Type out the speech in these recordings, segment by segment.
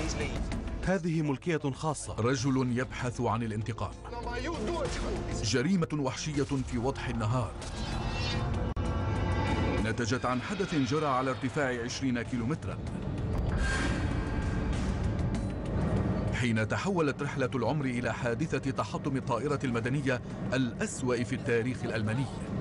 هذه ملكية خاصة. رجل يبحث عن الانتقام. جريمة وحشية في وضح النهار نتجت عن حدث جرى على ارتفاع 20 كيلومترا، حين تحولت رحلة العمر إلى حادثة تحطم الطائرة المدنية الأسوأ في التاريخ الألماني.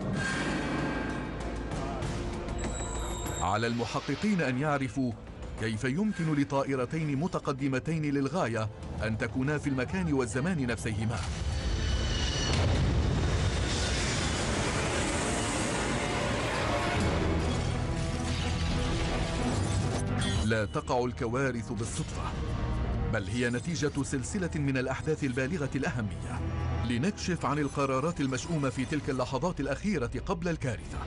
على المحققين أن يعرفوا كيف يمكن لطائرتين متقدمتين للغاية أن تكونا في المكان والزمان نفسيهما. لا تقع الكوارث بالصدفة، بل هي نتيجة سلسلة من الأحداث البالغة الأهمية. لنكشف عن القرارات المشؤومة في تلك اللحظات الأخيرة قبل الكارثة.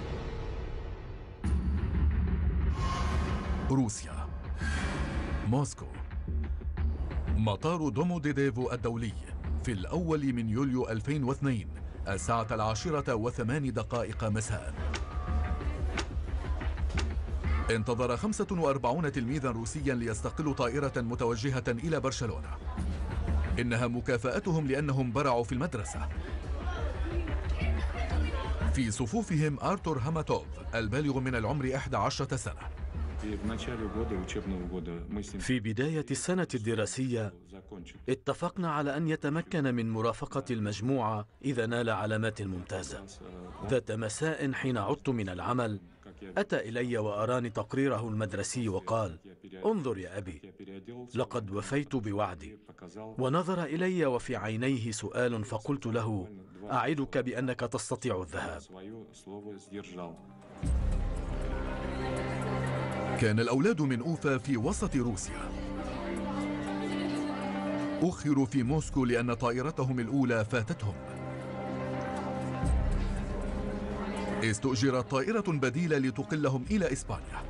روسيا، موسكو. مطار دوموديديفو الدولي في الأول من يوليو 2002 الساعة 10:08 مساء. انتظر 45 تلميذا روسيا ليستقلوا طائرة متوجهة إلى برشلونة. إنها مكافأتهم لأنهم برعوا في المدرسة. في صفوفهم آرتور هاماتوف البالغ من العمر 11 سنة. في بداية السنة الدراسية اتفقنا على أن يتمكن من مرافقة المجموعة إذا نال علامات ممتازة. ذات مساء حين عدت من العمل أتى إلي وأراني تقريره المدرسي وقال: انظر يا أبي، لقد وفيت بوعدي. ونظر إلي وفي عينيه سؤال، فقلت له: أعدك بأنك تستطيع الذهاب. كان الأولاد من أوفا في وسط روسيا. أخروا في موسكو لأن طائرتهم الأولى فاتتهم. استؤجرت طائرة بديلة لتقلهم إلى إسبانيا.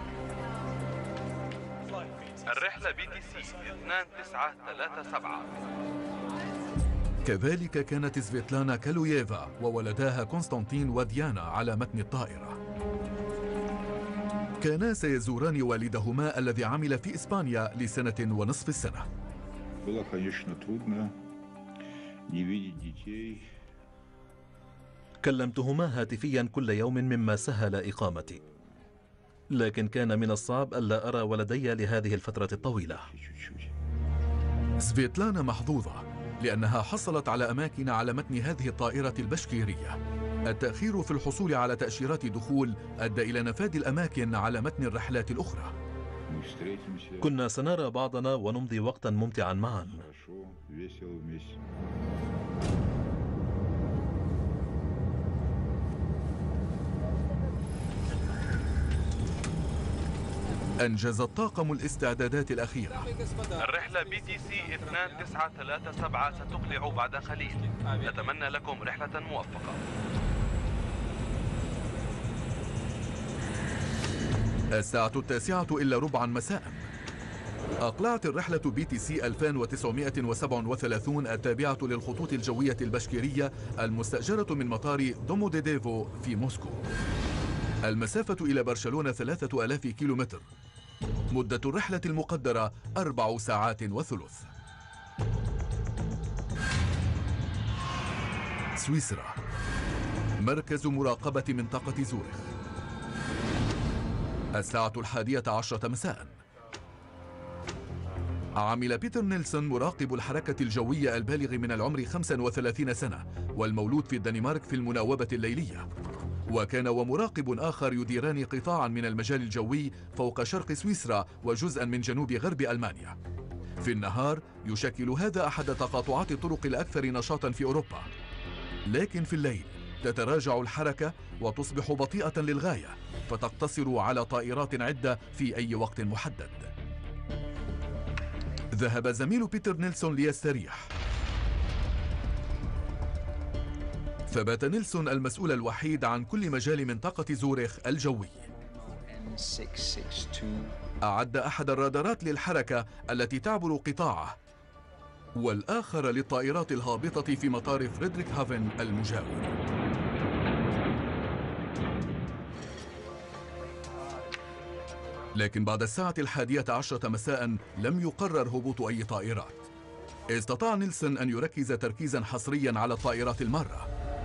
الرحلة BTC 2937. كذلك كانت سفيتلانا كالوييفا وولداها كونستانتين وديانا على متن الطائرة. كانا سيزوران والدهما الذي عمل في إسبانيا لسنة ونصف السنة. كلمتهما هاتفيا كل يوم مما سهل إقامتي، لكن كان من الصعب ألا أرى ولدي لهذه الفترة الطويلة. سفيتلانا محظوظة لأنها حصلت على أماكن على متن هذه الطائرة البشكيرية. التأخير في الحصول على تأشيرات دخول أدى إلى نفاذ الأماكن على متن الرحلات الأخرى. كنا سنرى بعضنا ونمضي وقتا ممتعا معا. أنجز الطاقم الاستعدادات الأخيرة. الرحلة BTC 2937 ستقلع بعد قليل. نتمنى لكم رحلة موفقة. الساعة 9:09 مساء. أقلعت الرحلة BTC 2937 التابعة للخطوط الجوية البشكيرية المستأجرة من مطار دوموديديفو في موسكو. المسافة إلى برشلونة 3000 كيلومتر. مدة الرحلة المقدرة 4 ساعات وثلث. سويسرا، مركز مراقبة منطقة زورخ. الساعة 11:10 مساء. عمل بيتر نيلسون مراقب الحركة الجوية البالغ من العمر 35 سنة والمولود في الدنمارك في المناوبة الليلية. وكان ومراقب آخر يديران قطاعا من المجال الجوي فوق شرق سويسرا وجزءا من جنوب غرب ألمانيا. في النهار يشكل هذا أحد تقاطعات الطرق الأكثر نشاطا في أوروبا، لكن في الليل تتراجع الحركة وتصبح بطيئة للغاية، فتقتصر على طائرات عدة في أي وقت محدد. ذهب زميل بيتر نيلسون ليستريح، فبات نيلسون المسؤول الوحيد عن كل مجال منطقة زورخ الجوي. أعد أحد الرادارات للحركة التي تعبر قطاعه، والآخر للطائرات الهابطة في مطار فريدريك هافن المجاور. لكن بعد الساعة 11 مساء لم يقرر هبوط أي طائرات. استطاع نيلسون أن يركز تركيزا حصريا على الطائرات المارة.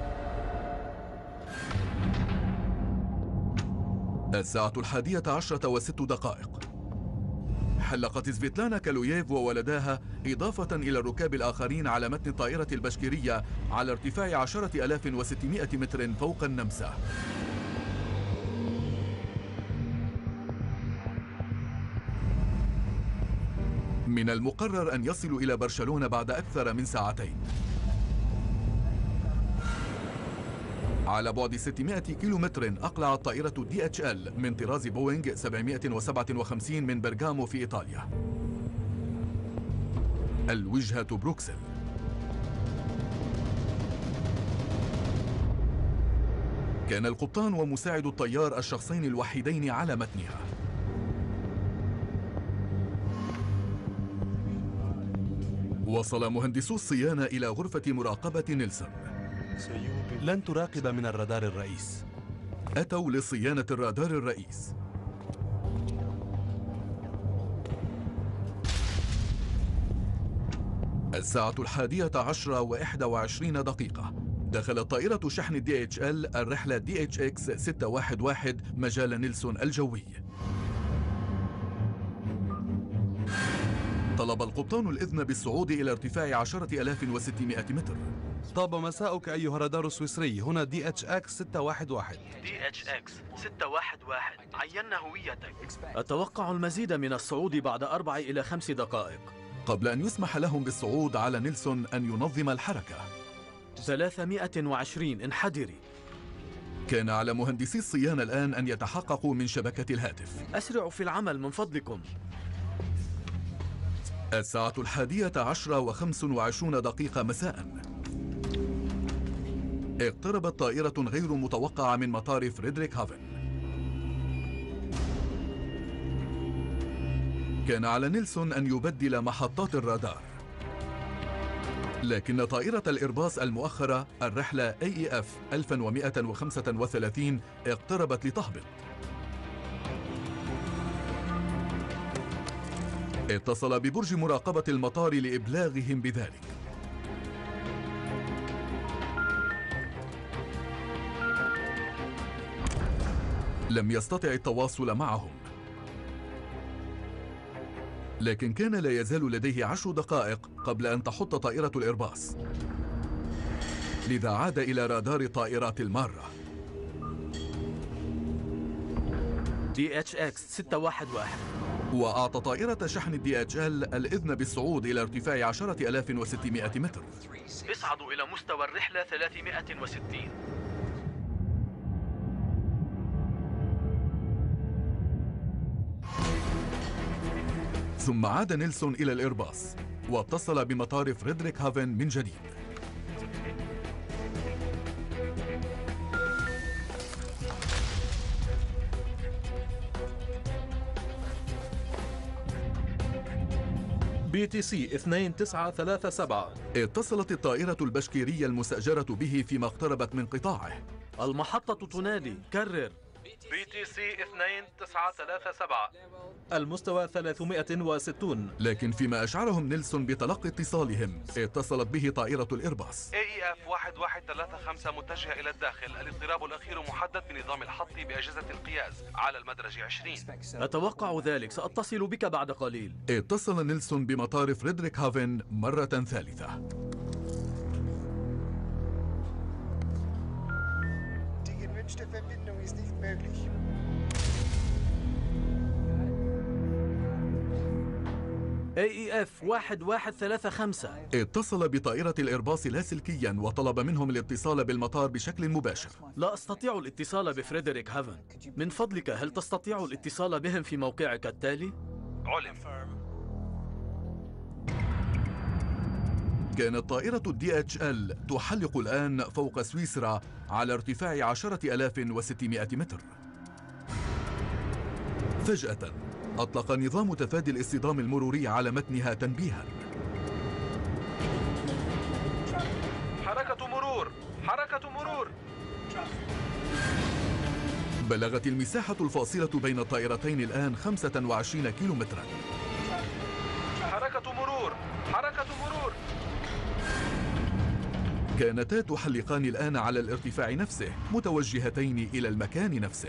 الساعة 11:06. حلقت سفيتلانا كالوييف وولداها إضافة إلى الركاب الآخرين على متن الطائرة البشكيرية على ارتفاع 10,600 متر فوق النمسا. من المقرر أن يصلوا إلى برشلونة بعد أكثر من ساعتين. على بعد 600 كيلومتر أقلعت طائرة DHL من طراز بوينغ 757 من برغامو في إيطاليا. الوجهة بروكسل. كان القبطان ومساعد الطيار الشخصين الوحيدين على متنها. وصل مهندسو الصيانة إلى غرفة مراقبة نيلسون. لن تراقب من الرادار الرئيس. أتوا لصيانة الرادار الرئيس. الساعة 11:21. دخلت طائرة شحن DHL الرحلة DHX 611 مجال نيلسون الجوي. طلب القبطان الإذن بالصعود إلى ارتفاع 10,600 متر. طاب مساؤك أيها الرادار السويسري، هنا DHX 611. DHX 611 عينا هويتك. أتوقع المزيد من الصعود بعد 4 إلى 5 دقائق. قبل أن يسمح لهم بالصعود على نيلسون أن ينظم الحركة. 320 انحدري. كان على مهندسي الصيانة الآن أن يتحققوا من شبكة الهاتف. أسرعوا في العمل من فضلكم. الساعة 11:25 مساء. اقتربت طائرة غير متوقعة من مطار فريدريك هافن. كان على نيلسون أن يبدل محطات الرادار، لكن طائرة الإيرباص المؤخرة الرحلة AEF 1135 اقتربت لتهبط. اتصل ببرج مراقبة المطار لإبلاغهم بذلك. لم يستطع التواصل معهم، لكن كان لا يزال لديه 10 دقائق قبل أن تحط طائرة الإيرباص، لذا عاد إلى رادار طائرات المارة. DHX 611 وأعطى طائرة شحن DHL الإذن بالصعود إلى ارتفاع 10,600 متر. اصعدوا إلى مستوى الرحلة 360. ثم عاد نيلسون إلى الإيرباص واتصل بمطار فريدريك هافن من جديد. BTC 2937. اتصلت الطائرة البشكيرية المستأجرة به فيما اقتربت من قطاعه. المحطة تنادي، كرر. BTC 2937. المستوى 360. لكن فيما أشعرهم نيلسون بتلقي اتصالهم، اتصلت به طائرة الإيرباص. AEF 1135 متجهة إلى الداخل. الاضطراب الأخير محدد بنظام الحط بأجهزة القياس على المدرج 20. أتوقع ذلك، سأتصل بك بعد قليل. اتصل نيلسون بمطار فريدريك هافن مرة ثالثة. AEF 1135 اتصل بطائرة الإيرباص لاسلكيا وطلب منهم الاتصال بالمطار بشكل مباشر. لا أستطيع الاتصال بفريدريك هافن. من فضلك هل تستطيع الاتصال بهم في موقعك التالي؟ علم. كانت طائرة DHL تحلق الآن فوق سويسرا على ارتفاع 10,600 متر. فجأة أطلق نظام تفادي الاصطدام المروري على متنها تنبيها. حركة مرور، حركة مرور. بلغت المساحة الفاصلة بين الطائرتين الآن 25 كيلومترا. حركة مرور، حركة مرور. كانتا تحلقان الآن على الارتفاع نفسه، متوجهتين إلى المكان نفسه.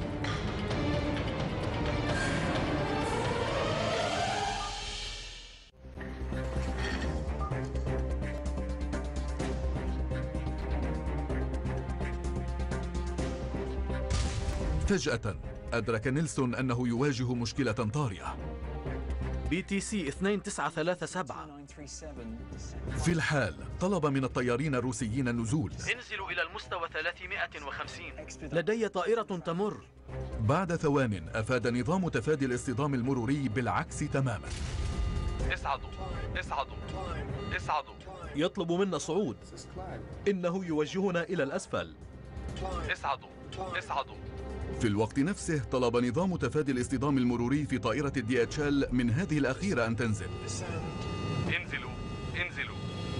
فجأة أدرك نيلسون أنه يواجه مشكلة طارئة. BTC 2937. في الحال طلب من الطيارين الروسيين النزول. انزلوا إلى المستوى 350. لدي طائرة تمر. بعد ثوان أفاد نظام تفادي الاصطدام المروري بالعكس تماما. اصعدوا، اصعدوا، اصعدوا. يطلب منا الصعود. إنه يوجهنا إلى الأسفل. اصعدوا، اصعدوا. في الوقت نفسه طلب نظام تفادي الاصطدام المروري في طائرة DHL من هذه الأخيرة أن تنزل. انزلوا، انزلوا.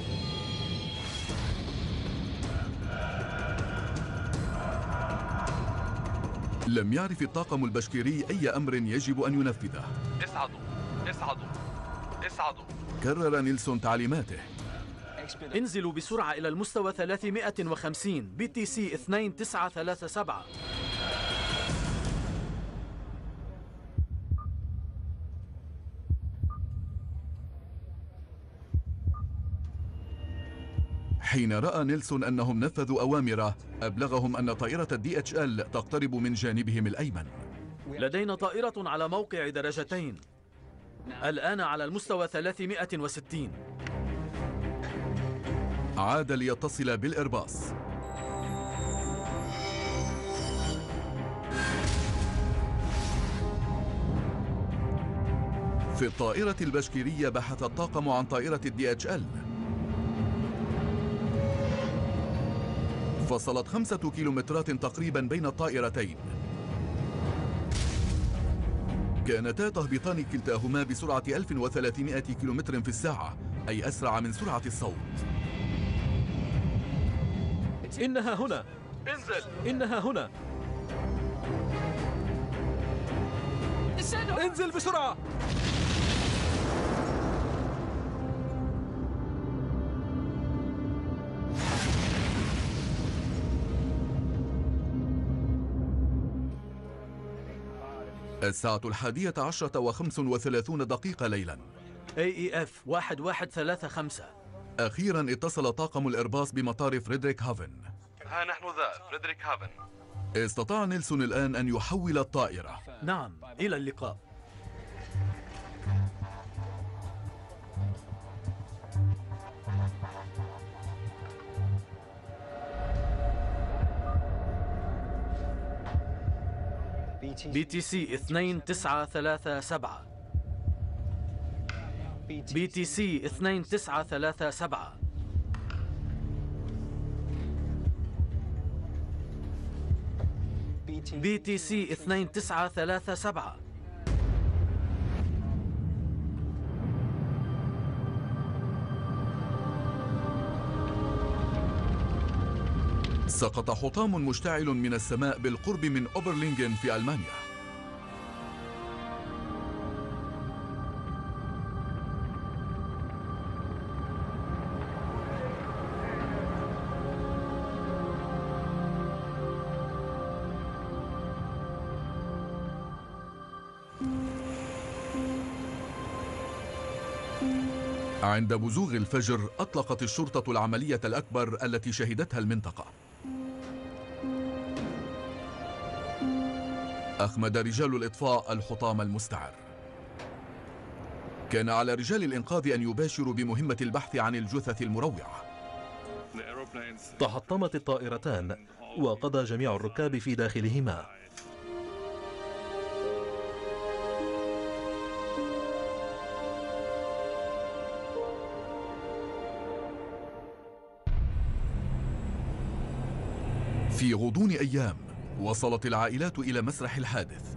لم يعرف الطاقم البشكيري أي أمر يجب أن ينفذه. اصعدوا، اصعدوا، اصعدوا. كرر نيلسون تعليماته. انزلوا بسرعة إلى المستوى 350. BTC 2937. حين رأى نيلسون أنهم نفذوا أوامره، أبلغهم أن طائرة DHL تقترب من جانبهم الأيمن. لدينا طائرة على موقع درجتين. الآن على المستوى 360. عاد ليتصل بالإيرباص. في الطائرة البشكيرية بحث الطاقم عن طائرة DHL. فصلت 5 كيلومترات تقريبا بين الطائرتين. كانتا تهبطان كلتاهما بسرعة 1300 كيلومتر في الساعة، أي أسرع من سرعة الصوت. إنها هنا. انزل. إنها هنا. انزل بسرعة. الساعة 11:35 ليلا. AEF 1135. أخيرا اتصل طاقم الإيرباص بمطار فريدريك هافن. ها نحن ذا فريدريك هافن. استطاع نيلسون الآن أن يحول الطائرة. نعم، إلى اللقاء. BTC 2937. BTC 2937. BTC 2937. سقط حطام مشتعل من السماء بالقرب من أوبرلينغن في ألمانيا. عند بزوغ الفجر أطلقت الشرطة العملية الأكبر التي شهدتها المنطقة. أخمد رجال الإطفاء الحطام المستعر. كان على رجال الإنقاذ أن يباشروا بمهمة البحث عن الجثث المروعة. تحطمت الطائرتان وقضى جميع الركاب في داخلهما. في غضون أيام وصلت العائلات إلى مسرح الحادث.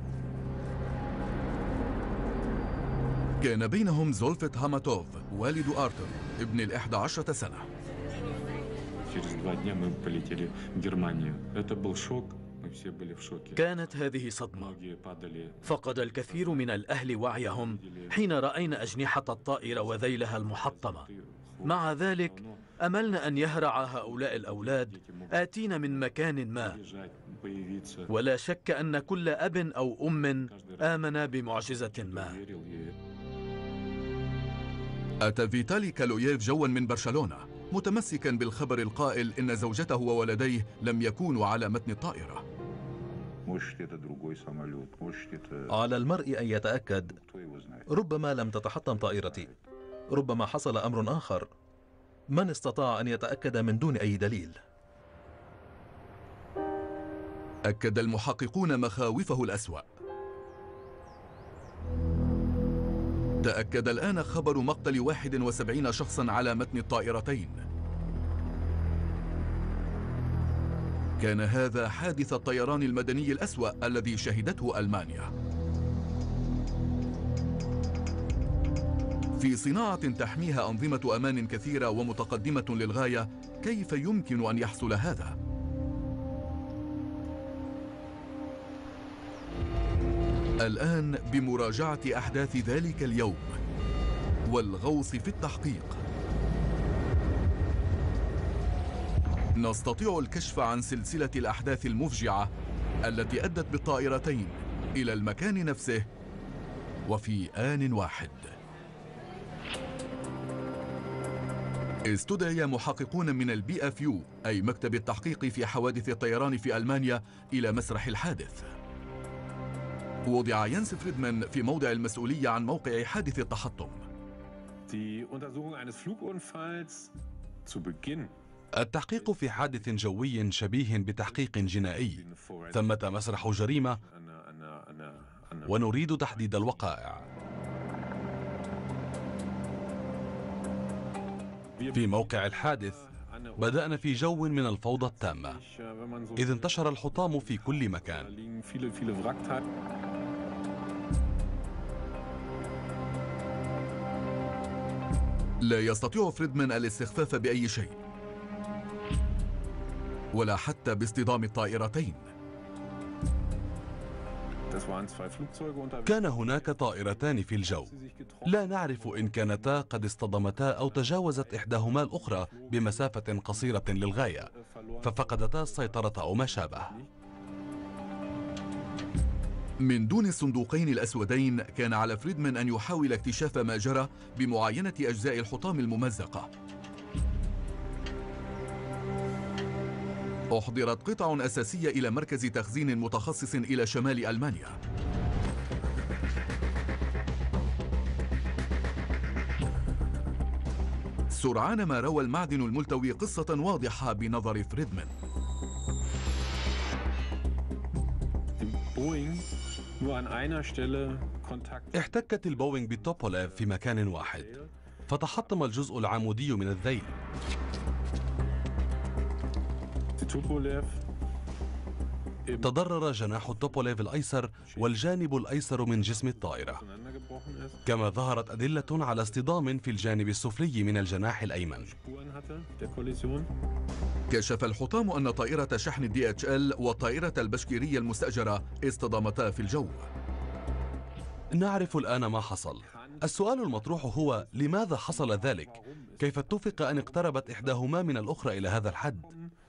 كان بينهم زولفت هاماتوف والد آرتر ابن 11 سنة. Через 2 дня мы полетели в Германию. Это был шок. كانت هذه صدمة. فقد الكثير من الأهل وعيهم حين رأينا أجنحة الطائرة وذيلها المحطمة. مع ذلك أملنا أن يهرع هؤلاء الأولاد آتين من مكان ما، ولا شك أن كل أب أو أم آمن بمعجزة ما. أتى فيتالي كالوييف جوا من برشلونة متمسكا بالخبر القائل إن زوجته وولديه لم يكونوا على متن الطائرة. على المرء أن يتأكد، ربما لم تتحطم طائرتي، ربما حصل أمر آخر. من استطاع أن يتأكد من دون أي دليل؟ أكد المحققون مخاوفه الأسوأ. تأكد الآن خبر مقتل 71 شخصا على متن الطائرتين. كان هذا حادث الطيران المدني الأسوأ الذي شهدته ألمانيا. في صناعة تحميها أنظمة أمان كثيرة ومتقدمة للغاية، كيف يمكن أن يحصل هذا؟ الآن بمراجعة أحداث ذلك اليوم والغوص في التحقيق، نستطيع الكشف عن سلسلة الأحداث المفجعة التي أدت بالطائرتين إلى المكان نفسه وفي آن واحد. استدعي محققون من الBFU أي مكتب التحقيق في حوادث الطيران في ألمانيا إلى مسرح الحادث. وضع يانس فريدمان في موضع المسؤولية عن موقع حادث التحطم. التحقيق في حادث جوي شبيه بتحقيق جنائي. ثمة مسرح جريمة ونريد تحديد الوقائع. في موقع الحادث بدأنا في جو من الفوضى التامة، إذ انتشر الحطام في كل مكان. لا يستطيع فريدمان الاستخفاف بأي شيء، ولا حتى باصطدام الطائرتين. كان هناك طائرتان في الجو، لا نعرف إن كانتا قد اصطدمتا أو تجاوزت إحداهما الأخرى بمسافة قصيرة للغاية ففقدتا السيطرة أو ما شابه. من دون الصندوقين الأسودين كان على فريدمان أن يحاول اكتشاف ما جرى بمعاينة أجزاء الحطام الممزقة. أحضرت قطع أساسية إلى مركز تخزين متخصص إلى شمال ألمانيا. سرعان ما روى المعدن الملتوي قصة واضحة بنظر فريدمان. احتكت البوينغ بتوبوليف في مكان واحد، فتحطم الجزء العمودي من الذيل. تضرر جناح التوبوليف الأيسر والجانب الأيسر من جسم الطائرة، كما ظهرت أدلة على اصطدام في الجانب السفلي من الجناح الأيمن. كشف الحطام أن طائرة شحن DHL والطائرة البشكيرية المستأجرة اصطدمتا في الجو. نعرف الآن ما حصل. السؤال المطروح هو لماذا حصل ذلك؟ كيف اتفق أن اقتربت إحداهما من الأخرى إلى هذا الحد؟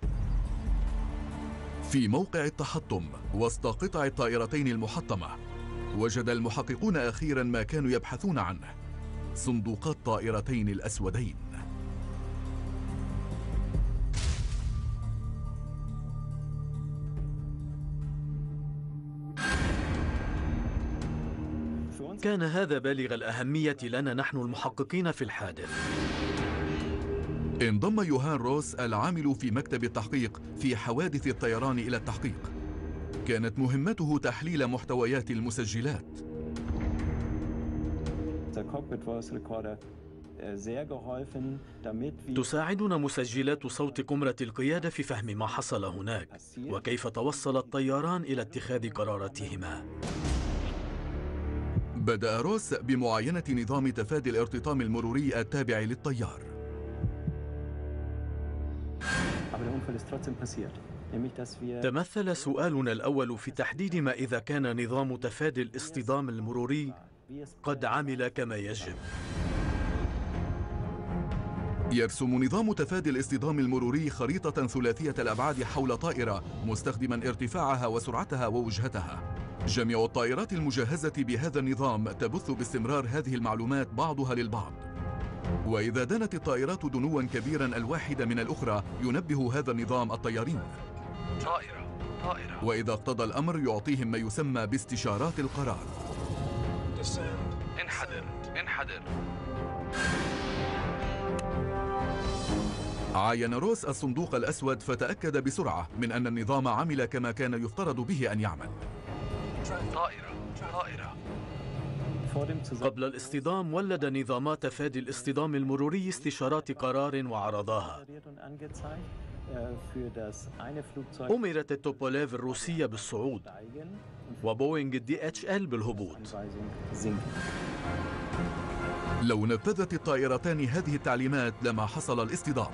في موقع التحطم وسط قطع الطائرتين المحطمة، وجد المحققون أخيرا ما كانوا يبحثون عنه: صندوق الطائرتين الأسودين. كان هذا بالغ الأهمية لنا نحن المحققين في الحادث. انضم يوهان روس العامل في مكتب التحقيق في حوادث الطيران إلى التحقيق. كانت مهمته تحليل محتويات المسجلات. تساعدنا مسجلات صوت قمرة القيادة في فهم ما حصل هناك وكيف توصل الطياران إلى اتخاذ قراراتهما. بدأ روس بمعاينة نظام تفادي الارتطام المروري التابع للطيار. تمثل سؤالنا الأول في تحديد ما إذا كان نظام تفادي الاصطدام المروري قد عمل كما يجب. يرسم نظام تفادي الاصطدام المروري خريطة ثلاثية الأبعاد حول طائرة مستخدما ارتفاعها وسرعتها ووجهتها. جميع الطائرات المجهزة بهذا النظام تبث باستمرار هذه المعلومات بعضها للبعض، وإذا دنت الطائرات دنوا كبيرا الواحدة من الأخرى ينبه هذا النظام الطيارين، طائرة. وإذا اقتضى الأمر يعطيهم ما يسمى باستشارات القرار. انحدر. عاين روس الصندوق الأسود فتأكد بسرعة من أن النظام عمل كما كان يفترض به أن يعمل. طائرة. قبل الاصطدام ولد نظامات تفادي الاصطدام المروري استشارات قرار وعرضاها. أمرت التوبوليف الروسية بالصعود وبوينغ DHL بالهبوط. لو نفذت الطائرتان هذه التعليمات لما حصل الاصطدام،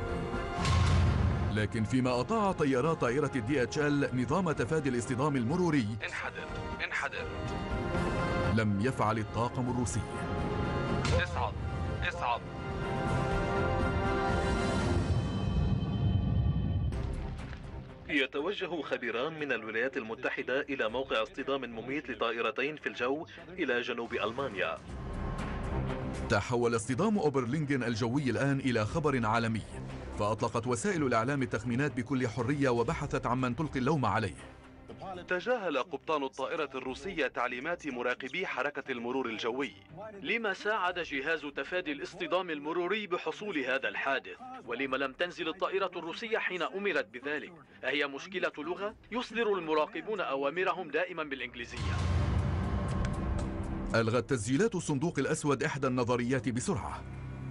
لكن فيما أطاع طيارات طائرة DHL نظام تفادي الاصطدام المروري انحدر. لم يفعل الطاقم الروسي. اصعد. يتوجه خبيران من الولايات المتحدة إلى موقع اصطدام مميت لطائرتين في الجو إلى جنوب ألمانيا. تحول اصطدام أوبرلينغن الجوي الآن إلى خبر عالمي، فأطلقت وسائل الإعلام التخمينات بكل حرية وبحثت عمن تلقي اللوم عليه. تجاهل قبطان الطائرة الروسية تعليمات مراقبي حركة المرور الجوي. لما ساعد جهاز تفادي الاصطدام المروري بحصول هذا الحادث؟ ولما لم تنزل الطائرة الروسية حين أمرت بذلك؟ أهي مشكلة لغة؟ يصدر المراقبون أوامرهم دائما بالإنجليزية. ألغت تسجيلات الصندوق الأسود إحدى النظريات بسرعة.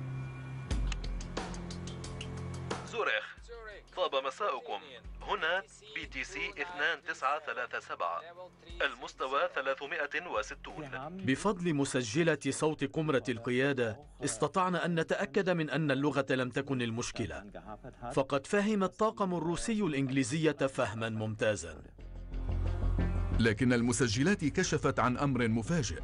زوريخ، طاب مساؤكم. هنا BTC 2937، المستوى 360. بفضل مسجلة صوت قمرة القيادة استطعنا أن نتأكد من أن اللغة لم تكن المشكلة، فقد فهم الطاقم الروسي الإنجليزية فهما ممتازا. لكن المسجلات كشفت عن أمر مفاجئ.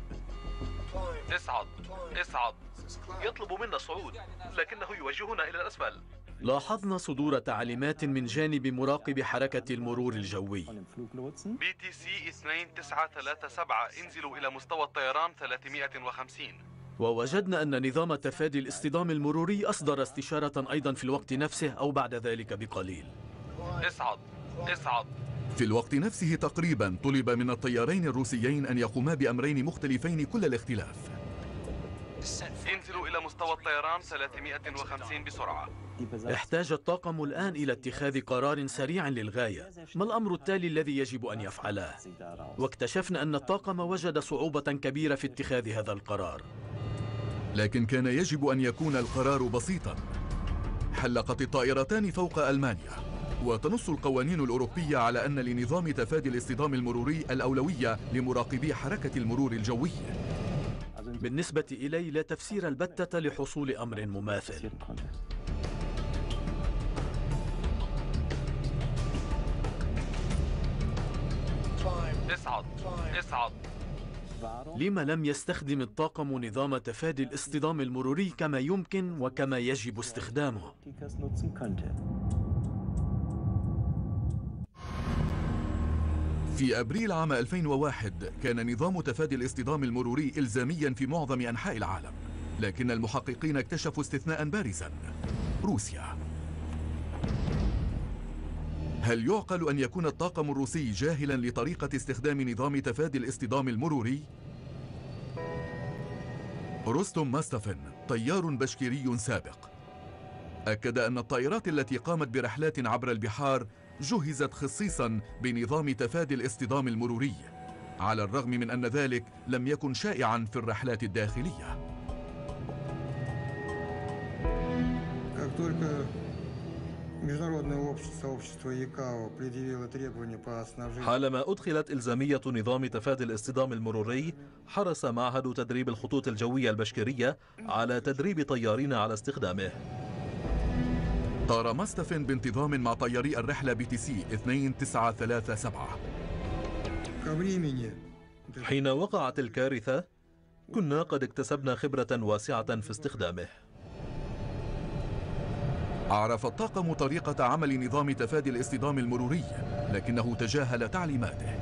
اصعد. يطلب منا الصعود لكنه يوجهنا إلى الأسفل. لاحظنا صدور تعليمات من جانب مراقب حركة المرور الجوي. BTC 2937 انزلوا إلى مستوى الطيران 350. ووجدنا أن نظام تفادي الاصطدام المروري أصدر استشارة أيضا في الوقت نفسه أو بعد ذلك بقليل. اصعد. في الوقت نفسه تقريبا طلب من الطيارين الروسيين أن يقوما بأمرين مختلفين كل الاختلاف. انزلوا إلى مستوى الطيران 350 بسرعة. احتاج الطاقم الآن إلى اتخاذ قرار سريع للغاية. ما الأمر التالي الذي يجب أن يفعله؟ واكتشفنا أن الطاقم وجد صعوبة كبيرة في اتخاذ هذا القرار. لكن كان يجب أن يكون القرار بسيطا. حلقت الطائرتان فوق ألمانيا، وتنص القوانين الأوروبية على أن لنظام تفادي الاصطدام المروري الأولوية لمراقبي حركة المرور الجوي. بالنسبة إلي لا تفسير البتة لحصول أمر مماثل. اصعد. لما لم يستخدم الطاقم نظام تفادي الاصطدام المروري كما يمكن وكما يجب استخدامه؟ في أبريل عام 2001 كان نظام تفادي الاصطدام المروري إلزاميا في معظم أنحاء العالم، لكن المحققين اكتشفوا استثناء بارزا: روسيا. هل يعقل أن يكون الطاقم الروسي جاهلا لطريقة استخدام نظام تفادي الاصطدام المروري؟ روستوم ماستافن طيار بشكيري سابق أكد أن الطائرات التي قامت برحلات عبر البحار جهزت خصيصا بنظام تفادي الاصطدام المروري، على الرغم من أن ذلك لم يكن شائعا في الرحلات الداخلية. حالما أدخلت إلزامية نظام تفادي الاصطدام المروري، حرص معهد تدريب الخطوط الجوية البشكيرية على تدريب طيارين على استخدامه. طار ماستفن بانتظام مع طياري الرحلة BTC 2937. حين وقعت الكارثة كنا قد اكتسبنا خبرة واسعة في استخدامه. عرف الطاقم طريقة عمل نظام تفادي الاصطدام المروري، لكنه تجاهل تعليماته.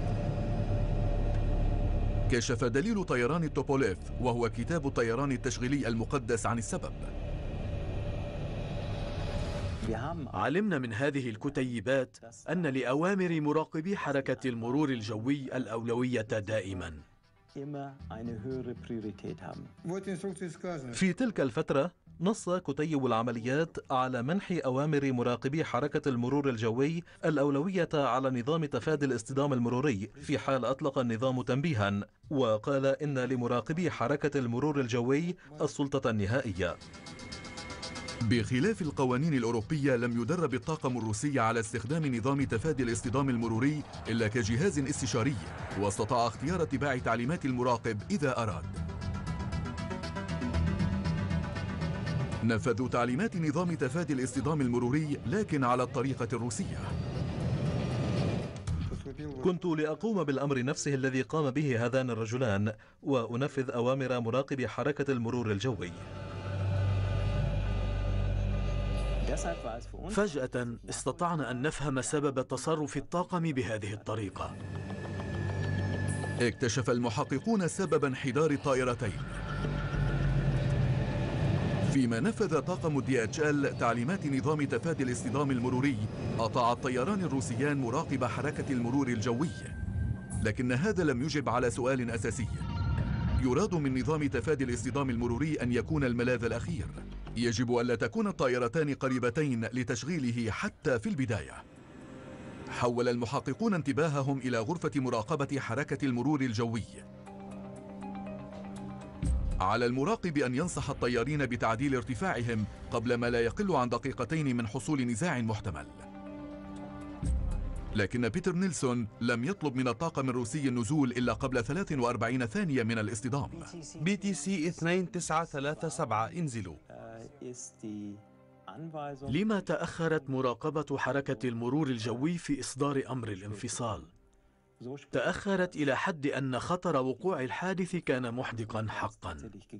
كشف دليل طيران التوبوليف، وهو كتاب الطيران التشغيلي المقدس، عن السبب. علمنا من هذه الكتيبات أن لأوامر مراقبي حركة المرور الجوي الأولوية دائما. في تلك الفترة نص كتيب العمليات على منح أوامر مراقبي حركة المرور الجوي الأولوية على نظام تفادي الاصطدام المروري في حال أطلق النظام تنبيها، وقال إن لمراقبي حركة المرور الجوي السلطة النهائية. بخلاف القوانين الأوروبية، لم يدرب الطاقم الروسي على استخدام نظام تفادي الاصطدام المروري إلا كجهاز استشاري، واستطاع اختيار اتباع تعليمات المراقب إذا أراد. نفذوا تعليمات نظام تفادي الاصطدام المروري، لكن على الطريقة الروسية. كنت لأقوم بالأمر نفسه الذي قام به هذان الرجلان، وأنفذ أوامر مراقب حركة المرور الجوي. فجأة استطعنا أن نفهم سبب تصرف الطاقم بهذه الطريقة. اكتشف المحققون سبب انحدار الطائرتين. فيما نفذ طاقم DHL تعليمات نظام تفادي الاصطدام المروري، أطاع الطيران الروسيان مراقب حركة المرور الجوي، لكن هذا لم يجب على سؤال أساسي. يراد من نظام تفادي الاصطدام المروري أن يكون الملاذ الأخير. يجب ألا تكون الطائرتان قريبتين لتشغيله حتى في البداية. حول المحققون انتباههم إلى غرفة مراقبة حركة المرور الجوي. على المراقب أن ينصح الطيارين بتعديل ارتفاعهم قبل ما لا يقل عن دقيقتين من حصول نزاع محتمل. لكن بيتر نيلسون لم يطلب من الطاقم الروسي النزول إلا قبل 43 ثانية من الاصطدام. BTC 2937 انزلوا. لما تأخرت مراقبة حركة المرور الجوي في إصدار أمر الانفصال؟ تأخرت إلى حد أن خطر وقوع الحادث كان محدقا حقا.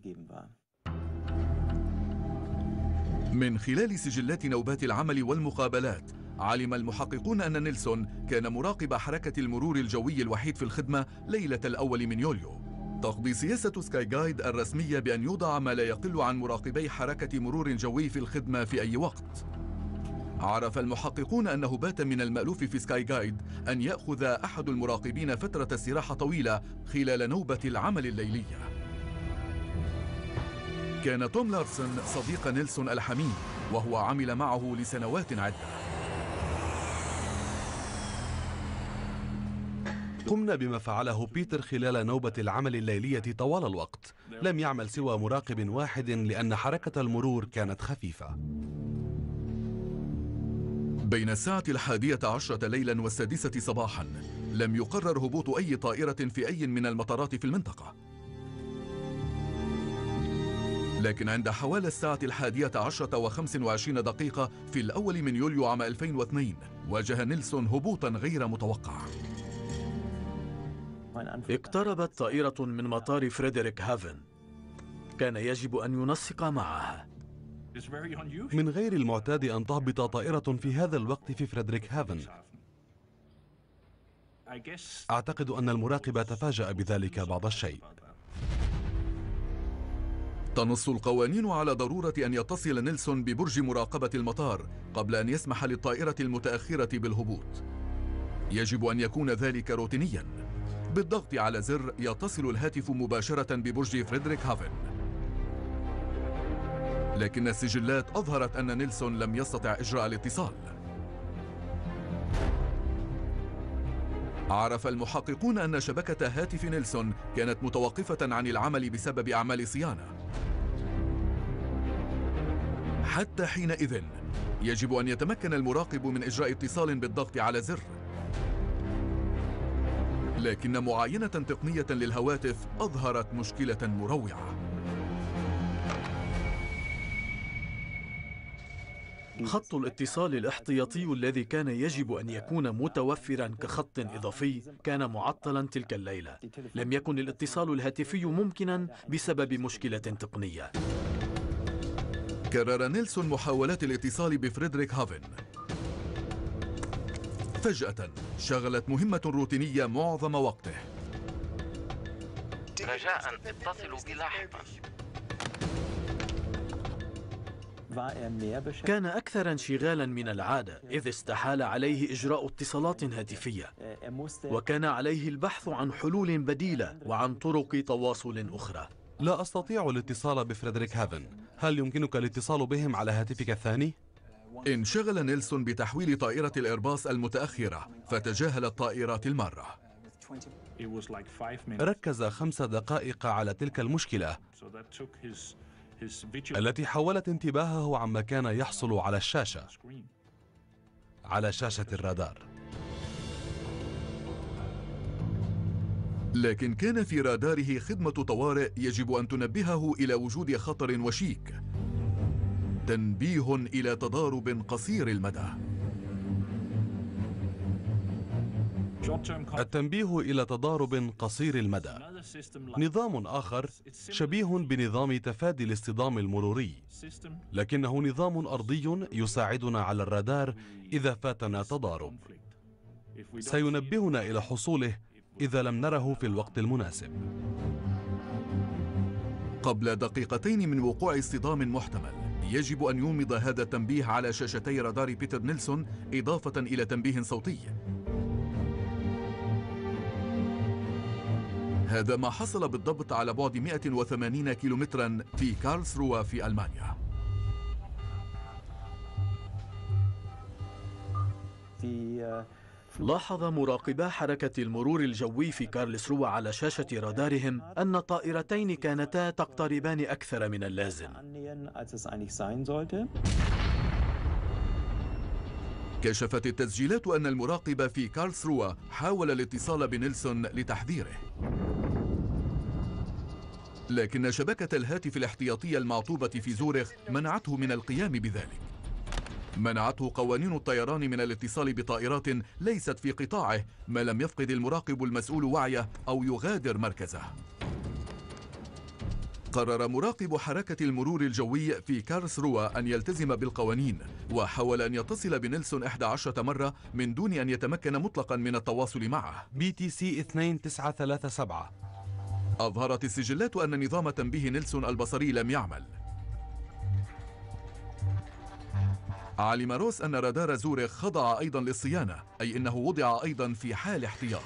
من خلال سجلات نوبات العمل والمقابلات، علم المحققون أن نيلسون كان مراقب حركة المرور الجوي الوحيد في الخدمة ليلة الأول من يوليو. تقضي سياسة سكاي جايد الرسمية بأن يوضع ما لا يقل عن مراقبي حركة مرور جوي في الخدمة في أي وقت. عرف المحققون أنه بات من المألوف في سكاي جايد أن يأخذ أحد المراقبين فترة استراحة طويلة خلال نوبة العمل الليلية. كان توم لارسون صديق نيلسون الحميم، وهو عمل معه لسنوات عدة. قمنا بما فعله بيتر خلال نوبة العمل الليلية طوال الوقت. لم يعمل سوى مراقب واحد لأن حركة المرور كانت خفيفة. بين الساعة 11 ليلا والسادسة صباحا لم يقرر هبوط أي طائرة في أي من المطارات في المنطقة. لكن عند حوالي الساعة 11:25 دقيقة في الأول من يوليو عام 2002 واجه نيلسون هبوطا غير متوقع. اقتربت طائرة من مطار فريدريك هافن. كان يجب أن ينسق معها. من غير المعتاد أن تهبط طائرة في هذا الوقت في فريدريك هافن. أعتقد أن المراقب تفاجأ بذلك بعض الشيء. تنص القوانين على ضرورة أن يتصل نيلسون ببرج مراقبة المطار قبل أن يسمح للطائرة المتأخرة بالهبوط. يجب أن يكون ذلك روتينيا. بالضغط على زر يتصل الهاتف مباشرة ببرج فريدريك هافن. لكن السجلات أظهرت أن نيلسون لم يستطع إجراء الاتصال. عرف المحققون أن شبكة هاتف نيلسون كانت متوقفة عن العمل بسبب أعمال صيانة. حتى حينئذ يجب أن يتمكن المراقب من إجراء اتصال بالضغط على زر. لكن معاينة تقنية للهواتف أظهرت مشكلة مروعة. خط الاتصال الاحتياطي الذي كان يجب أن يكون متوفرا كخط إضافي كان معطلا تلك الليلة. لم يكن الاتصال الهاتفي ممكنا بسبب مشكلة تقنية. كرر نيلسون محاولات الاتصال بفريدريك هافن. فجأة شغلت مهمة روتينية معظم وقته. رجاء اتصلوا بي لاحقا. كان أكثر انشغالا من العادة، إذ استحال عليه إجراء اتصالات هاتفية، وكان عليه البحث عن حلول بديلة وعن طرق تواصل أخرى. لا أستطيع الاتصال بفريدريك هافن. هل يمكنك الاتصال بهم على هاتفك الثاني؟ انشغل نيلسون بتحويل طائرة الإيرباص المتأخرة، فتجاهل الطائرات المارة. ركز 5 دقائق على تلك المشكلة التي حولت انتباهه عما كان يحصل على الشاشة، على شاشة الرادار. لكن كان في راداره خدمة طوارئ يجب أن تنبهه إلى وجود خطر وشيك. تنبيه إلى تضارب قصير المدى. التنبيه إلى تضارب قصير المدى. نظام آخر شبيه بنظام تفادي الاصطدام المروري، لكنه نظام أرضي يساعدنا على الرادار إذا فاتنا تضارب. سينبهنا إلى حصوله إذا لم نره في الوقت المناسب. قبل دقيقتين من وقوع اصطدام محتمل، يجب أن يومض هذا التنبيه على شاشتي رادار بيتر نيلسون، إضافة إلى تنبيه صوتي. هذا ما حصل بالضبط على بعد 180 كيلومترا في كارلسروه في ألمانيا. لاحظ مراقبا حركة المرور الجوي في كارلسروه على شاشة رادارهم أن الطائرتين كانتا تقتربان أكثر من اللازم. كشفت التسجيلات أن المراقب في كارلسروه حاول الاتصال بنيلسون لتحذيره، لكن شبكة الهاتف الاحتياطية المعطوبة في زورخ منعته من القيام بذلك. منعته قوانين الطيران من الاتصال بطائرات ليست في قطاعه ما لم يفقد المراقب المسؤول وعيه أو يغادر مركزه. قرر مراقب حركة المرور الجوي في كارلسروه أن يلتزم بالقوانين، وحاول أن يتصل بنيلسون 11 مرة من دون أن يتمكن مطلقا من التواصل معه. BTC 2937. أظهرت السجلات أن نظام تنبيه نيلسون البصري لم يعمل. علم روس أن رادار زورخ خضع أيضا للصيانة، أي أنه وضع أيضا في حال احتياط.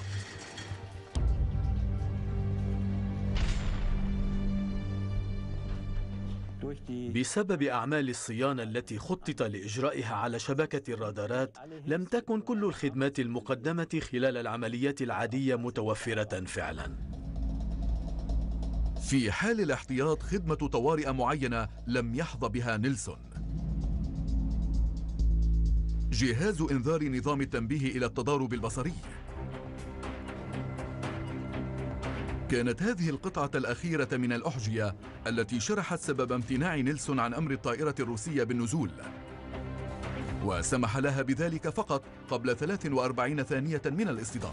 بسبب أعمال الصيانة التي خطط لإجرائها على شبكة الرادارات، لم تكن كل الخدمات المقدمة خلال العمليات العادية متوفرة فعلا. في حال الاحتياط خدمة طوارئ معينة لم يحظى بها نيلسون. جهاز إنذار نظام التنبيه إلى التضارب البصري. كانت هذه القطعة الأخيرة من الأحجية التي شرحت سبب امتناع نيلسون عن أمر الطائرة الروسية بالنزول، وسمح لها بذلك فقط قبل 43 ثانية من الاصطدام.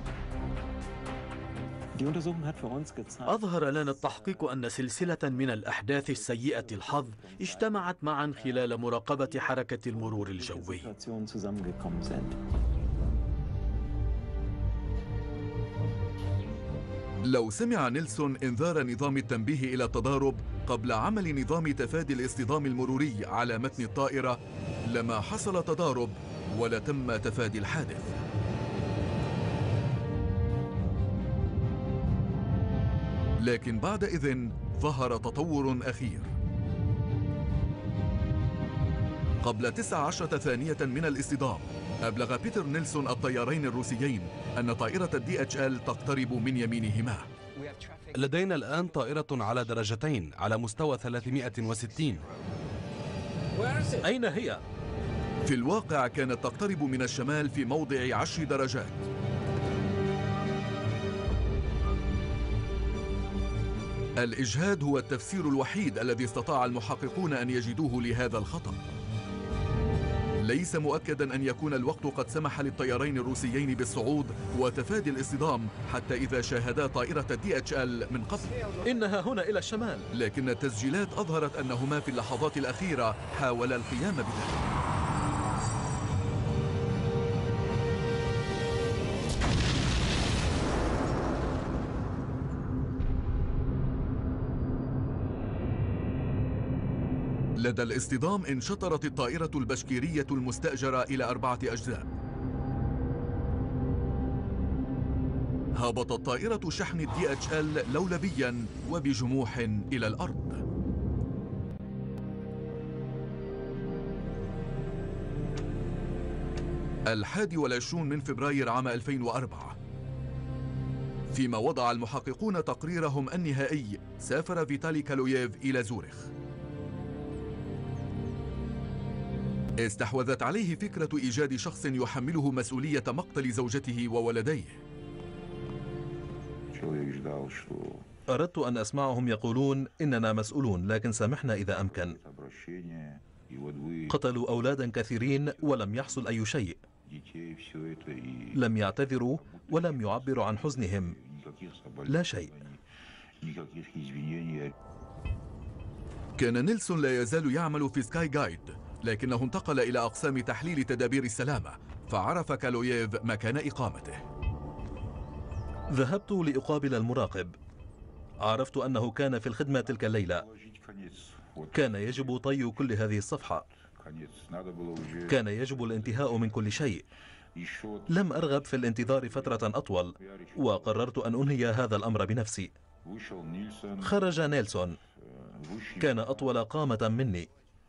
أظهر لنا التحقيق أن سلسلة من الأحداث السيئة الحظ اجتمعت معا خلال مراقبة حركة المرور الجوي. لو سمع نيلسون إنذار نظام التنبيه إلى التضارب قبل عمل نظام تفادي الاصطدام المروري على متن الطائرة، لما حصل تضارب ولتم تفادي الحادث. لكن بعد إذن ظهر تطور أخير. قبل 19 ثانية من الاصطدام، أبلغ بيتر نيلسون الطيارين الروسيين أن طائرة DHL تقترب من يمينهما. لدينا الآن طائرة على درجتين على مستوى 360. أين هي؟ في الواقع كانت تقترب من الشمال في موضع 10 درجات. الإجهاد هو التفسير الوحيد الذي استطاع المحققون أن يجدوه لهذا الخطأ. ليس مؤكدا أن يكون الوقت قد سمح للطيارين الروسيين بالصعود وتفادي الاصطدام حتى إذا شاهدا طائرة DHL من قبل. إنها هنا إلى الشمال. لكن التسجيلات أظهرت أنهما في اللحظات الأخيرة حاولا القيام بذلك. لدى الاصطدام انشطرت الطائرة البشكيرية المستأجرة إلى 4 أجزاء. هبطت طائرة شحن DHL لولبيا وبجموح إلى الأرض. الحادي والعشرون من فبراير عام 2004، فيما وضع المحققون تقريرهم النهائي، سافر فيتالي كالوييف إلى زورخ. استحوذت عليه فكرة إيجاد شخص يحمله مسؤولية مقتل زوجته وولديه. أردت أن أسمعهم يقولون إننا مسؤولون، لكن سامحنا إذا أمكن. قتلوا أولادا كثيرين ولم يحصل أي شيء. لم يعتذروا ولم يعبروا عن حزنهم، لا شيء. كان نيلسون لا يزال يعمل في سكاي جايد، لكنه انتقل إلى أقسام تحليل تدابير السلامة، فعرف كالوييف مكان إقامته. ذهبت لأقابل المراقب. عرفت أنه كان في الخدمة تلك الليلة. كان يجب طي كل هذه الصفحة. كان يجب الانتهاء من كل شيء. لم أرغب في الانتظار فترة أطول، وقررت أن أنهي هذا الأمر بنفسي. خرج نيلسون. كان أطول قامة مني.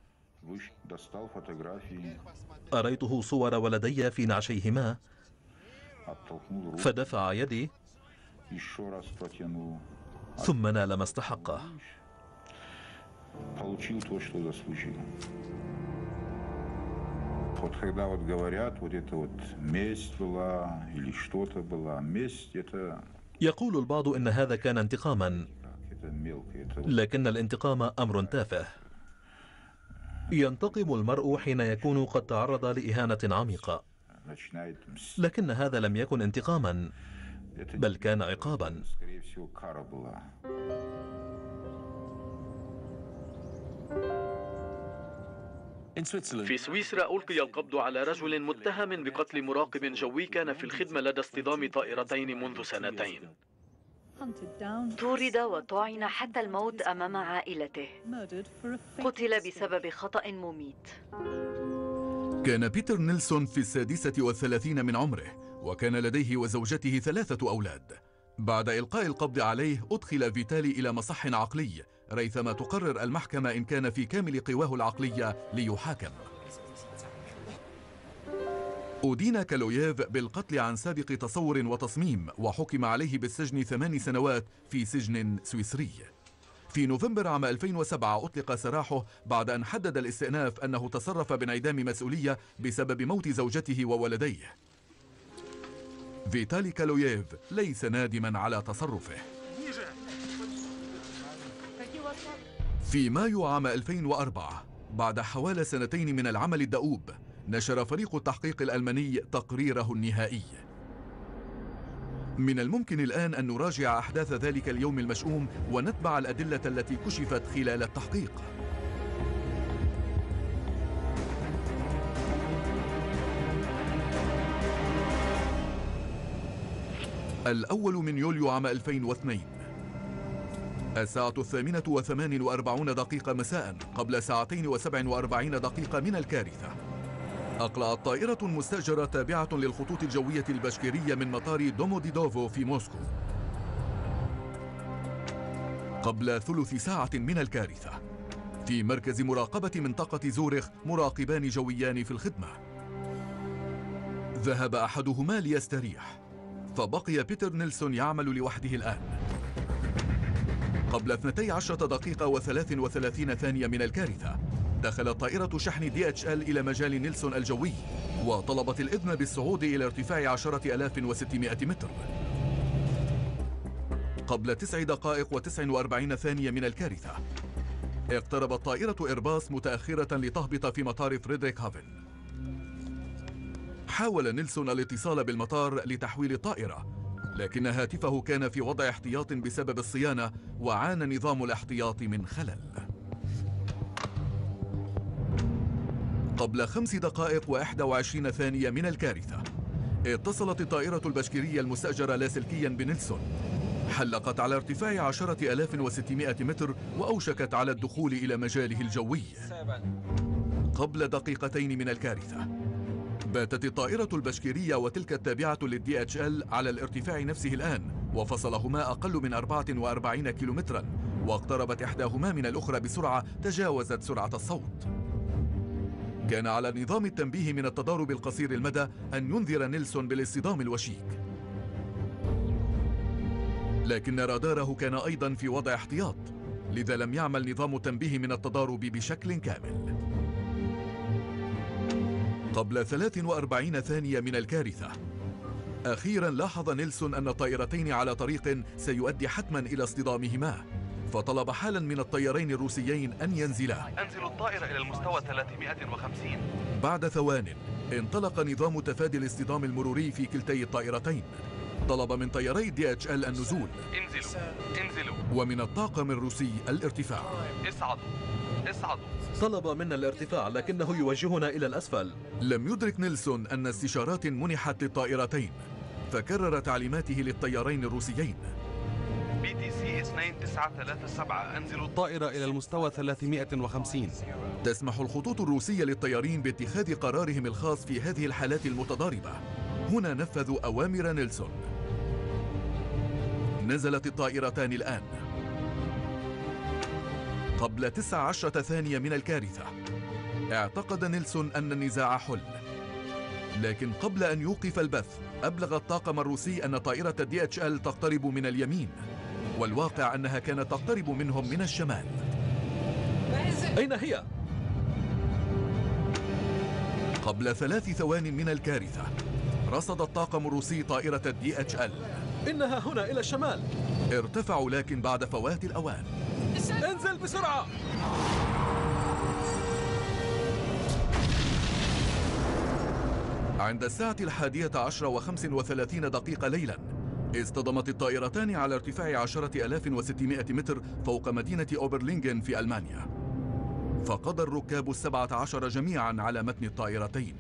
أريته صور ولدي في نعشيهما، فدفع يدي ثم نال ما استحقه. يقول البعض إن هذا كان انتقاما، لكن الانتقام أمر تافه. ينتقم المرء حين يكون قد تعرض لإهانة عميقة، لكن هذا لم يكن انتقاما، بل كان عقابا. في سويسرا ألقي القبض على رجل متهم بقتل مراقب جوي كان في الخدمة لدى اصطدام طائرتين منذ سنتين. طورد وطعن حتى الموت أمام عائلته. قتل بسبب خطأ مميت. كان بيتر نيلسون في 36 من عمره، وكان لديه وزوجته 3 أولاد. بعد إلقاء القبض عليه أدخل فيتالي إلى مصح عقلي، ريثما تقرر المحكمة إن كان في كامل قواه العقلية ليحاكم. أدين كالوييف بالقتل عن سابق تصور وتصميم، وحكم عليه بالسجن 8 سنوات في سجن سويسري. في نوفمبر عام 2007 أطلق سراحه بعد أن حدد الاستئناف أنه تصرف بانعدام مسؤولية بسبب موت زوجته وولديه. فيتالي كالوييف ليس نادما على تصرفه. في مايو عام 2004، بعد حوالي 2 من العمل الدؤوب، نشر فريق التحقيق الألماني تقريره النهائي. من الممكن الآن أن نراجع أحداث ذلك اليوم المشؤوم ونتبع الأدلة التي كشفت خلال التحقيق. الأول من يوليو عام 2002، الساعة 8:48 مساء، قبل 2:47 من الكارثة، أقلعت طائرة مستأجرة تابعة للخطوط الجوية البشكيرية من مطار دوموديدوفو في موسكو. قبل ثلث ساعة من الكارثة، في مركز مراقبة منطقة زورخ مراقبان جويان في الخدمة. ذهب أحدهما ليستريح، فبقي بيتر نيلسون يعمل لوحده الآن. قبل 12:33 من الكارثة، دخلت طائرة شحن DHL إلى مجال نيلسون الجوي، وطلبت الإذن بالصعود إلى ارتفاع 10,600 متر. قبل 9:49 من الكارثة، اقتربت طائرة إيرباص متأخرة لتهبط في مطار فريدريك هافن. حاول نيلسون الاتصال بالمطار لتحويل الطائرة، لكن هاتفه كان في وضع احتياط بسبب الصيانة، وعانى نظام الاحتياط من خلل. قبل 5 دقائق و21 ثانية من الكارثة، اتصلت الطائرة البشكيرية المستأجرة لاسلكيا بنيلسون. حلقت على ارتفاع 10,600 متر وأوشكت على الدخول إلى مجاله الجوي. قبل دقيقتين من الكارثة، باتت الطائرة البشكيرية وتلك التابعة للDHL على الارتفاع نفسه الآن، وفصلهما أقل من 44 كيلومترا، واقتربت إحداهما من الأخرى بسرعة تجاوزت سرعة الصوت. كان على نظام التنبيه من التضارب القصير المدى أن ينذر نيلسون بالاصطدام الوشيك، لكن راداره كان أيضا في وضع احتياط، لذا لم يعمل نظام التنبيه من التضارب بشكل كامل. قبل 43 ثانية من الكارثة، أخيرا لاحظ نيلسون أن الطائرتين على طريق سيؤدي حتما إلى اصطدامهما، فطلب حالا من الطيارين الروسيين أن ينزلا. أنزل الطائرة إلى المستوى 350. بعد ثوان انطلق نظام تفادي الاصطدام المروري في كلتي الطائرتين. طلب من طياري DHL النزول. انزلوا. ومن الطاقم الروسي الارتفاع. اصعدوا. طلب منا الارتفاع لكنه يوجهنا إلى الأسفل. لم يدرك نيلسون أن استشارات منحت للطائرتين، فكرر تعليماته للطيارين الروسيين. BTC 2937 أنزلوا الطائرة إلى المستوى 350. تسمح الخطوط الروسية للطيارين باتخاذ قرارهم الخاص في هذه الحالات المتضاربة. هنا نفذوا أوامر نيلسون. نزلت الطائرتان الآن. قبل 19 ثانية من الكارثة، اعتقد نيلسون أن النزاع حل، لكن قبل أن يوقف البث أبلغ الطاقم الروسي أن طائرة DHL تقترب من اليمين، والواقع أنها كانت تقترب منهم من الشمال. أين هي؟ قبل 3 ثوان من الكارثة، رصد الطاقم الروسي طائرة DHL. إنها هنا إلى الشمال. ارتفعوا لكن بعد فوات الأوان. انزل بسرعة. عند الساعة 11:35 ليلا، اصطدمت الطائرتان على ارتفاع 10,600 متر فوق مدينة أوبرلينغن في ألمانيا. فقضى الركاب 17 جميعا على متن الطائرتين.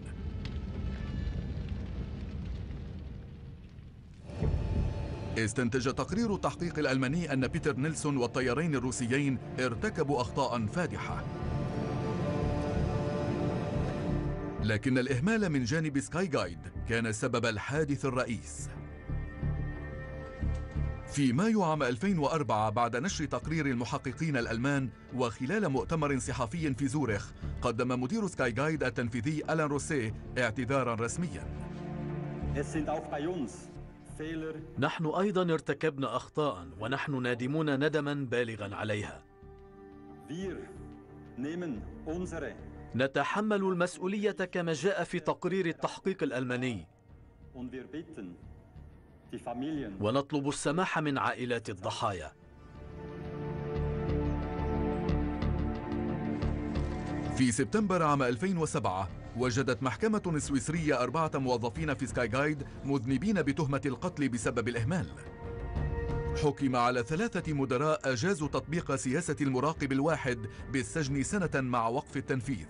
استنتج تقرير التحقيق الألماني أن بيتر نيلسون والطيارين الروسيين ارتكبوا أخطاء فادحة، لكن الإهمال من جانب سكاي جايد كان سبب الحادث الرئيس. في مايو عام 2004، بعد نشر تقرير المحققين الألمان وخلال مؤتمر صحفي في زورخ، قدم مدير سكاي جايد التنفيذي ألان روسيه اعتذارا رسميا. نحن أيضا ارتكبنا أخطاء ونحن نادمون ندما بالغا عليها. نتحمل المسؤولية كما جاء في تقرير التحقيق الألماني، ونطلب السماح من عائلات الضحايا. في سبتمبر عام 2007، وجدت محكمة سويسرية 4 موظفين في سكاي جايد مذنبين بتهمة القتل بسبب الإهمال. حكم على 3 مدراء أجازوا تطبيق سياسة المراقب الواحد بالسجن 1 سنة مع وقف التنفيذ.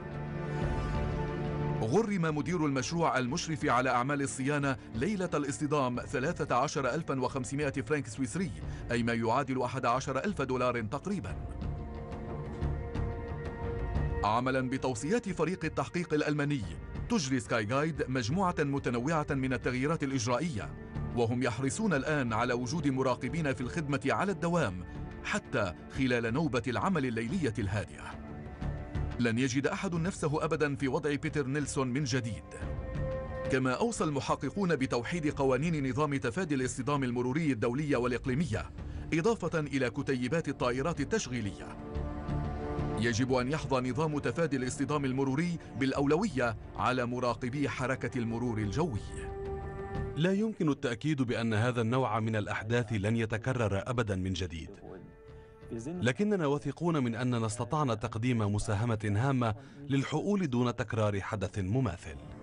غرم مدير المشروع المشرف على أعمال الصيانة ليلة الاصطدام 13,500 فرنك سويسري، أي ما يعادل 11,000 دولار تقريبا. عملا بتوصيات فريق التحقيق الألماني، تجري سكاي جايد مجموعة متنوعة من التغييرات الإجرائية، وهم يحرصون الآن على وجود مراقبين في الخدمة على الدوام حتى خلال نوبة العمل الليلية الهادئة. لن يجد أحد نفسه أبدا في وضع بيتر نيلسون من جديد. كما أوصى المحققون بتوحيد قوانين نظام تفادي الاصطدام المروري الدولية والإقليمية، إضافة إلى كتيبات الطائرات التشغيلية. يجب أن يحظى نظام تفادي الاصطدام المروري بالأولوية على مراقبي حركة المرور الجوي. لا يمكن التأكيد بأن هذا النوع من الأحداث لن يتكرر أبدا من جديد، لكننا واثقون من أننا استطعنا تقديم مساهمة هامة للحقول دون تكرار حدث مماثل.